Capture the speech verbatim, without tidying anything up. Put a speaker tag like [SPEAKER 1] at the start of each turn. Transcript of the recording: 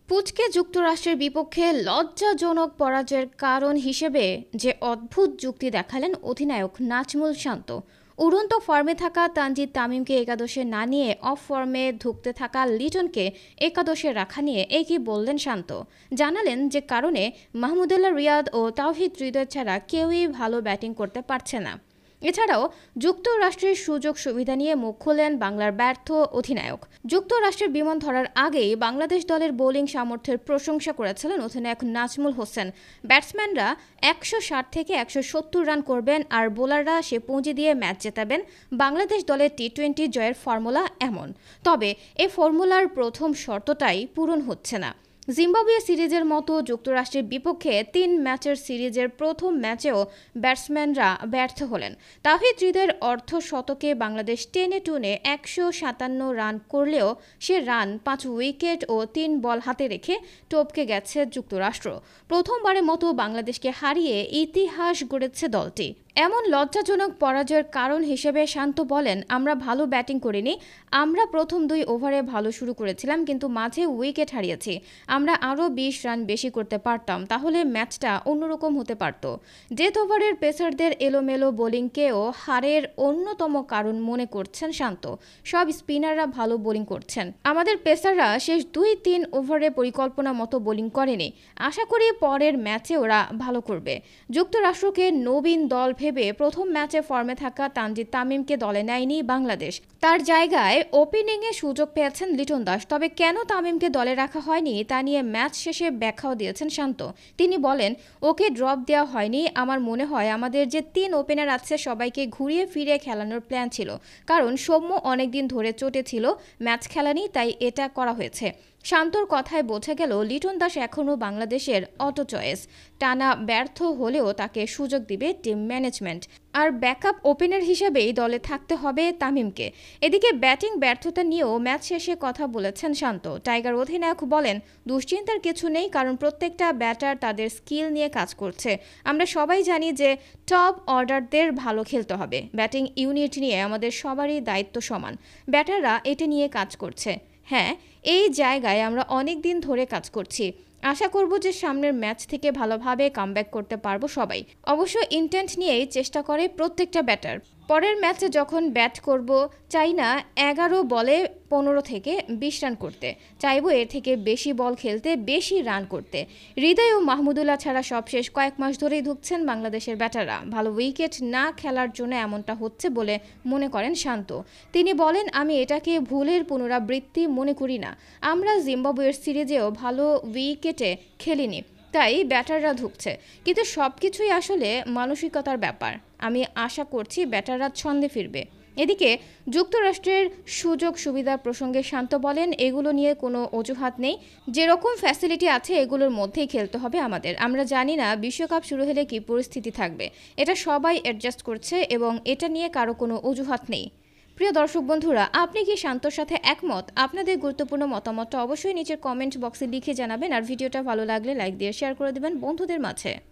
[SPEAKER 1] পুচকে যুক্তরাষ্ট্রের বিপক্ষে লজ্জাজনক পরাজয়ের কারণ হিসেবে যে অদ্ভুত যুক্তি দেখালেন অধিনায়ক নাজমুল শান্ত। উড়ন্ত ফর্মে থাকা তানজিদ তামিমকে একাদশে না নিয়ে অফ ফর্মে ধুঁকতে থাকা লিটনকে একাদশে রাখা নিয়ে একই বললেন শান্ত। জানালেন যে কারণে মাহমুদুল্লাহ রিয়াদ ও তাওহিদ হৃদয় ছাড়া কেউই ভালো ব্যাটিং করতে পারছে না। এছাড়াও যুক্তরাষ্ট্রের সুযোগ সুবিধা নিয়ে মুখ খোলেন বাংলার ব্যর্থ অধিনায়ক। যুক্তরাষ্ট্রের বিমান ধরার আগেই বাংলাদেশ দলের বোলিং সামর্থ্যের প্রশংসা করেছিলেন অধিনায়ক নাজমুল হোসেন। ব্যাটসম্যানরা একশো ষাট থেকে একশো সত্তর রান করবেন আর বোলাররা সে পুঁজি দিয়ে ম্যাচ জেতাবেন। বাংলাদেশ দলের টি টোয়েন্টি জয়ের ফর্মুলা এমন। তবে এ ফর্মুলার প্রথম শর্তটাই পূরণ হচ্ছে না। জিম্বাবুয়ে সিরিজের মতো যুক্তরাষ্ট্রের বিপক্ষে তিন ম্যাচের সিরিজের প্রথম ম্যাচেও ব্যাটসম্যানরা ব্যর্থ হলেন। তাওহিদ হৃদয়ের অর্ধ শতকে বাংলাদেশ টেনে টুনে একশো সাতান্ন রান করলেও সে রান পাঁচ উইকেট ও তিন বল হাতে রেখে টপকে গেছে যুক্তরাষ্ট্র। প্রথমবারের মতো বাংলাদেশকে হারিয়ে ইতিহাস গড়েছে দলটি। এমন লজ্জাজনক পরাজয়ের কারণ হিসেবে শান্ত বলেন, আমরা ভালো ব্যাটিং করিনি। আমরা প্রথম দুই ওভারে ভালো শুরু করেছিলাম, কিন্তু মাঝে উইকেট হারিয়েছি। আমরা আরও বিশ রান বেশি করতে পারতাম, তাহলে ম্যাচটা অন্যরকম হতে পারত। ডেথ ওভারের পেসারদের এলোমেলো বোলিংকেও হারের অন্যতম কারণ মনে করছেন শান্ত। সব স্পিনাররা ভালো বোলিং করছেন, আমাদের পেসাররা শেষ দুই তিন ওভারে পরিকল্পনা মতো বোলিং করেনি। আশা করি পরের ম্যাচে ওরা ভালো করবে। যুক্তরাষ্ট্রকে নবীন দল ভেবে প্রথম ম্যাচে ফর্মে থাকা তানজিদ তামিমকে দলে নেয়নি বাংলাদেশ। তার জায়গায় ওপেনিংয়ে সুযোগ পেয়েছেন লিটন দাস। তবে কেন তামিমকে দলে রাখা হয়নি তা নিয়ে ম্যাচ শেষে ব্যাখ্যাও দিয়েছেন শান্ত। তিনি বলেন, ওকে ড্রপ দেওয়া হয়নি। আমার মনে হয় আমাদের যে তিন ওপেনার আছে সবাইকে ঘুরিয়ে ফিরে খেলানোর প্ল্যান ছিল, কারণ সৌম্য অনেকদিন ধরে চোটে ছিল, ম্যাচ খেলানি, তাই এটা করা হয়েছে। শান্তর কথায় বোঝা গেল লিটন দাস এখনও বাংলাদেশের অটো চয়েস। টানা ব্যর্থ হলেও তাকে সুযোগ দিবে টিম ম্যানেজমেন্ট, আর ব্যাকআপ ওপেনার হিসেবেই দলে থাকতে হবে তামিমকে। এদিকে ব্যাটিং ব্যর্থতা নিয়েও ম্যাচ শেষে কথা বলেছেন শান্ত। টাইগার অধিনায়ক বলেন, দুশ্চিন্তার কিছু নেই, কারণ প্রত্যেকটা ব্যাটার তাদের স্কিল নিয়ে কাজ করছে। আমরা সবাই জানি যে টপ অর্ডারদের ভালো খেলতে হবে। ব্যাটিং ইউনিট নিয়ে আমাদের সবারই দায়িত্ব সমান। ব্যাটাররা এটা নিয়ে কাজ করছে। হ্যাঁ, এই জায়গায় আমরা অনেক দিন ধরে কাজ করছি। আশা করব যে সামনের ম্যাচ থেকে ভালোভাবে কামব্যাক করতে পারবো সবাই। অবশ্য ইন্টেন্ট নিয়েই চেষ্টা করে প্রত্যেকটা ব্যাটার। পরের ম্যাচে যখন ব্যাট করব, চাই না এগারো বলে পনেরো থেকে বিশ রান করতে, চাইবো এর থেকে বেশি বল খেলতে, বেশি রান করতে। হৃদয় ও মাহমুদুল্লাহ ছাড়া সবশেষ কয়েক মাস ধরেই ধুঁকছেন বাংলাদেশের ব্যাটাররা। ভালো উইকেট না খেলার জন্য এমনটা হচ্ছে বলে মনে করেন শান্ত। তিনি বলেন, আমি এটাকে ভুলের পুনরাবৃত্তি মনে করি না। আমরা জিম্বাবুয়ের সিরিজেও ভালো উইকেটে খেলিনি, তাই ব্যাটাররা ধুঁকছে। কিন্তু সব কিছুই আসলে মানসিকতার ব্যাপার। আমি আশা করছি ব্যাটাররা ছন্দে ফিরবে। এদিকে যুক্তরাষ্ট্রের সুযোগ সুবিধার প্রসঙ্গে শান্ত বলেন, এগুলো নিয়ে কোনো অজুহাত নেই। যেরকম ফ্যাসিলিটি আছে এগুলোর মধ্যেই খেলতে হবে আমাদের। আমরা জানি না বিশ্বকাপ শুরু হলে কী পরিস্থিতি থাকবে, এটা সবাই অ্যাডজাস্ট করছে এবং এটা নিয়ে কারো কোনো অজুহাত নেই। প্রিয় দর্শক বন্ধুরা, আপনি কি শান্তর সাথে একমত? আপনাদের গুরুত্বপূর্ণ মতামতটা অবশ্যই নিচের কমেন্ট বক্সে লিখে জানাবেন, আর ভিডিওটা ভালো লাগলে লাইক দিয়ে শেয়ার করে দেবেন বন্ধুদের মাঝে।